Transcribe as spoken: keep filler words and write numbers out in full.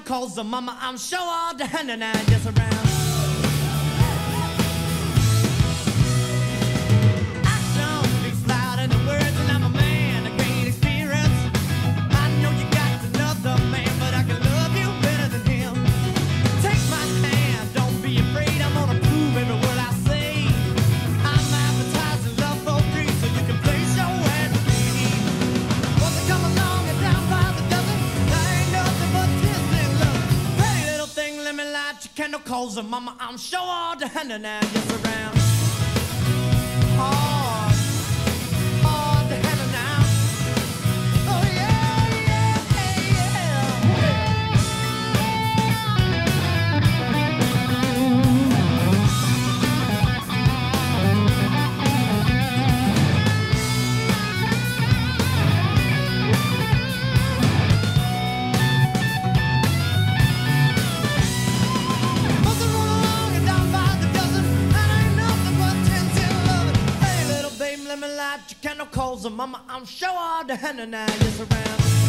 calls the mama, I'm sure all the hand and I just around. Action speaks louder than words, and I'm a man of great experience. I know you got another man, but I can love you better than him. Take my hand, don't be afraid, I'm gonna prove every word I say. I'm advertising love for free, so you can place your ad with me. Once I come along and down by the dozen, there ain't nothing but tears and love. Pretty little thing, let me light your candle, calls her mama, I'm sure all the hand and I just around. Hard, hard to handle now. Oh yeah, yeah, let me light your candle, calls her mama, I'm sure all the hand and I just around.